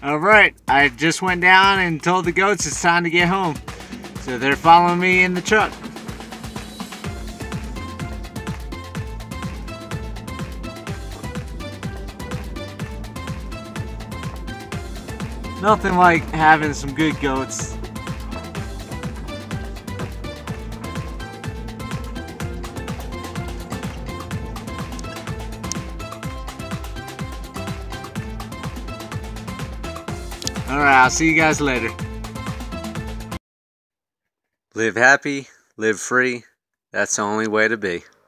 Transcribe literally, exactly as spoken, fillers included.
Alright, I just went down and told the goats it's time to get home. So they're following me in the truck. Nothing like having some good goats. Alright, I'll see you guys later. Live happy, live free. That's the only way to be.